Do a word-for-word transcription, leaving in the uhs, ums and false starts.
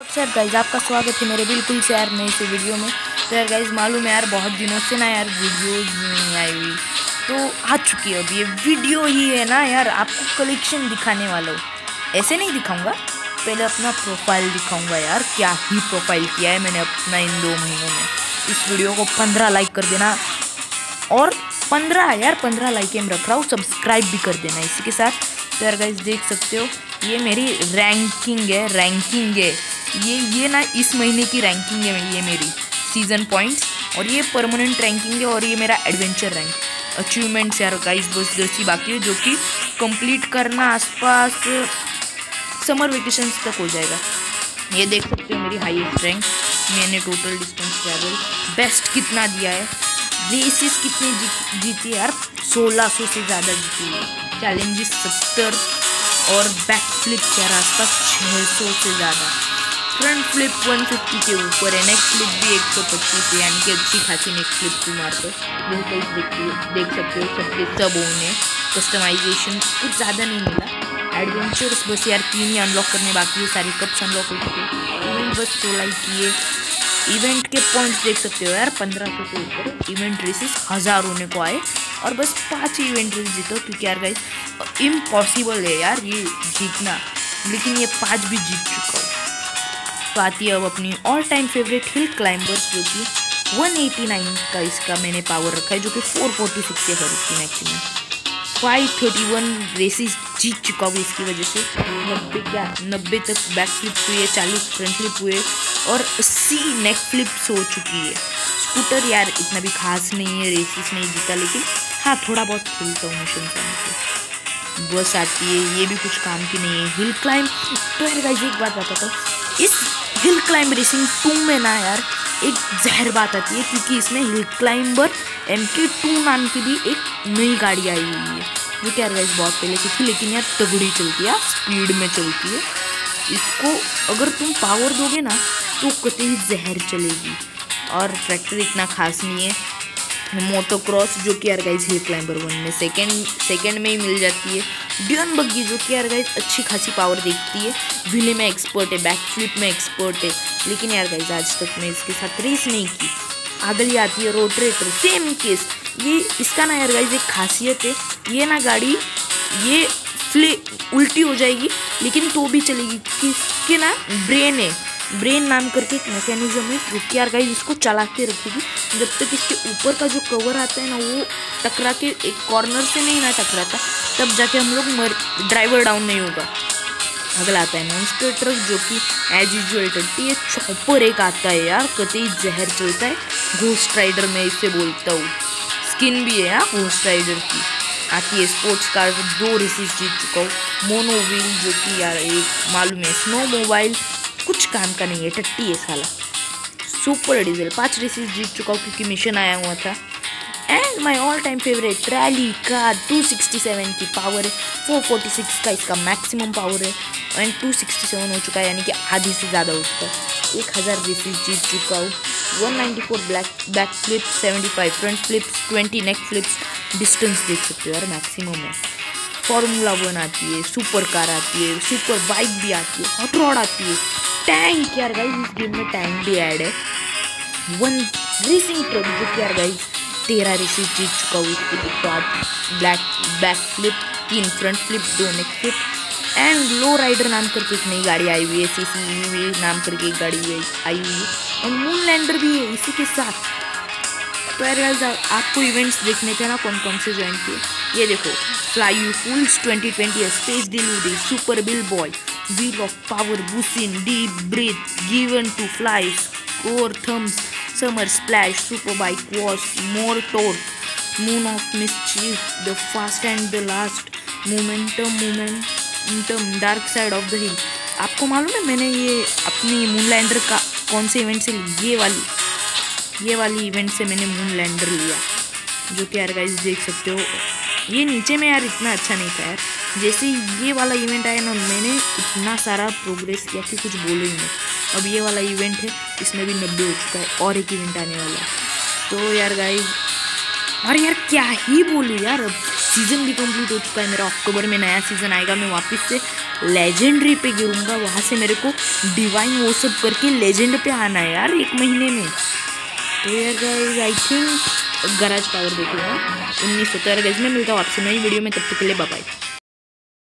Sir guys आपका स्वागत है मेरे बिल्कुल से यार नई से वीडियो में। तो यार गाइज मालूम है यार बहुत दिनों से ना यार वीडियोज नहीं आई हुई, तो आ चुकी है अब ये वीडियो ही है ना यार। आपको कलेक्शन दिखाने वाला हूँ, ऐसे नहीं दिखाऊंगा, पहले अपना प्रोफाइल दिखाऊंगा यार। क्या ही प्रोफाइल किया है मैंने अपना इन दो महीनों में। इस वीडियो को पंद्रह लाइक कर देना, और पंद्रह यार पंद्रह लाइक मैं रख रहा हूँ, सब्सक्राइब भी कर देना इसी के साथ। तो यार गाइज देख सकते हो ये मेरी रैंकिंग है, रैंकिंग है ये ये ना इस महीने की रैंकिंग है ये मेरी सीजन पॉइंट्स, और ये परमानेंट रैंकिंग है, और ये मेरा एडवेंचर रैंक अचीवमेंट्स यार गाइस बस जैसी बाकी है, जो कि कंप्लीट करना आसपास समर वेकेशंस तक हो जाएगा। ये देख सकते हो मेरी हाईएस्ट रैंक, मैंने टोटल डिस्टेंस ट्रैवल बेस्ट कितना दिया है, रेसेस कितनी जी, जीती है यार, सोलह सौ से ज़्यादा जीती है, चैलेंजेस सत्तर, और बैक फ्लिप यार आसपास छः सौ से ज़्यादा, फ्रंट फ्लिप एक सौ पचास के ऊपर है, नेक फ्लिप भी एक सौ पच्चीस है, यानी कि अच्छी खासी नेक फ्लिप की मारकर बिल्कुल देख सकते हो सबके सब होने। कस्टमाइजेशन कुछ ज़्यादा नहीं मिला, एडवेंचर्स बस यार तीन ही अनलॉक करने बाकी है, सारी कप्स अनलॉक हो चुके हैं, इवेंट बस सोलह ही किए। इवेंट के पॉइंट्स देख सकते हो यार पंद्रह सौ के ऊपर, इवेंट रेसेस हज़ार होने को आए, और बस पाँच ही इवेंट रेस जीतो, क्योंकि यार गाइस इम्पॉसिबल है यार ये जीतना, लेकिन ये पाँच भी जीत चुका हूँ। तो आती है अब अपनी all time favourite hill climbers, जो कि एक सौ नवासी का इसका मैंने पावर रखा है, जो कि चार सौ छियालीस से है इसकी मैक्सिमम। पाँच सौ इकतीस रेसेस जीत चुका हूँ इसकी वजह से। नब्बे क्या नब्बे तक बैक फ्लिप्स हुए, चालीस फ्रंट फ्लिप हुए, और अस्सी नेक फ्लिप्स हो चुकी है। स्कूटर यार इतना भी खास नहीं है, रेसेस नहीं जीता, लेकिन हाँ थोड़ा बहुत खेलता हूँ मिशन से। बस आती है, ये भी कुछ काम की नहीं है। हिल क्लाइंब तो यार गाइस एक बात बताता हूँ, इस हिल क्लाइंब रेसिंग टू में ना यार एक जहर बात आती है, क्योंकि इसमें hill climber M K two नाम की भी एक नई गाड़ी आई हुई है, जो कि यार गाइस बहुत पहले से थी, लेकिन यार तगड़ी चलती है, स्पीड में चलती है। इसको अगर तुम पावर दोगे ना तो कतई जहर चलेगी, और ट्रैक्टर इतना खास नहीं है। मोटोक्रॉस जो कि यार गाइस हिल क्लाइंबर वन में सेकंड सेकंड में ही मिल जाती है। ड्यून बग्गी जो कि यार गाइस अच्छी खासी पावर देखती है, व्हीले में एक्सपर्ट है, बैक फ्लिप में एक्सपर्ट है, लेकिन यार गाइस आज तक मैं इसके साथ रेस नहीं की। अगली आती है रोटरेटर, सेम केस। ये इसका ना यार गाइस एक खासियत है, ये ना गाड़ी ये फ्ले उल्टी हो जाएगी लेकिन तो भी चलेगी, किसके ना ब्रेन है, ब्रेन नाम करके एक मैकेनिज्म है, जो कि यार गाइस इसको चला के रखेगी जब तक इसके ऊपर का जो कवर आता है ना वो टकरा के एक कॉर्नर से नहीं ना टकराता, तब जाके हम लोग मर ड्राइवर डाउन नहीं होगा। अगला आता है मॉन्स्टर ट्रक, जो कि एज यूजुअल टट्टी है। चॉपर एक आता है यार, कतई जहर चलता है, घोस्ट राइडर में इसे बोलता हूँ, स्किन भी है यार घोस्ट राइडर की। आती है स्पोर्ट्स कार, दो रेसेस जीत चुका हूँ। मोनो व्हील जो कि यार एक मालूम है स्नो मोबाइल कुछ काम का नहीं है, टट्टी है साला। सुपर डीजल पांच रेसेस जीत चुका हूँ, क्योंकि मिशन आया हुआ था। And my all time favourite rally car, दो सौ सड़सठ की पावर है, चार सौ छियालीस का इसका मैक्सिमम पावर है, एंड दो सौ सड़सठ हो चुका है, यानी कि आधी से ज़्यादा हो चुका है। एक हज़ार रेसेस जीत चुका हूँ। एक सौ चौरानवे ब्लैक बैक फ्लिप, पचहत्तर फ्रंट फ्लिप्स, बीस नेक फ्लिप्स, डिस्टेंस देख सकते हो यार मैक्सिमम है। फॉर्मूला वन आती है, सुपर कार आती है, सुपर बाइक भी आती है, हॉट रॉड आती है, टैंक यार गाइस इस गेम में टैंक भी ऐड है। वन रेसिंग ट्रक जो कि यार गाइस तेरह रेसेस जीत चुका हूँ इसके बाद। ब्लैक बैक फ्लिप, तीन फ्रंट फ्लिप, दो neck flip, and low rider नाम करके एक नई गाड़ी आई हुई है, सी सी नाम करके एक गाड़ी आई हुई है, और मून लैंडर भी है इसी के साथ। तो यार गाइस आपको इवेंट्स देखने थे ना कौन कौन से ज्वाइन किए, ये देखो fly you fools twenty twenty, space delivery, super bill boy, wheel of power, bussin, deep breath, given to fly, score thumbs, summer splash, super bike wash, more torque, moon of mischief, the fast and the last, momentum momentum, dark side of the hill. आपको मालूम है मैंने ये अपनी moon lander का कौन से event से, ये वाली ये वाली इवेंट से मैंने मून लैंडर लिया, जो कि यार गाइस देख सकते हो। ये नीचे में यार इतना अच्छा नहीं था यार, जैसे ये वाला इवेंट आया ना मैंने इतना सारा प्रोग्रेस किया कि कुछ बोलो ही नहीं। अब ये वाला इवेंट है, इसमें भी नब्बे हो चुका है, और एक इवेंट आने वाला है। तो यार गाइस और यार क्या ही बोलूँ यार, अब सीज़न भी कंप्लीट हो चुका है मेरा, अक्टूबर में नया सीज़न आएगा, मैं वापस से लेजेंडरी पे गिरूंगा, वहाँ से मेरे को डिवाइन वो सब करके लेजेंड पे आना है यार एक महीने में। तो यार guys I think garage power देखूंगा उन्नीस सौ। तो यार गाइस मैं मिलता हूँ आपसे नई वीडियो में, तब तक के लिए बाय बाय।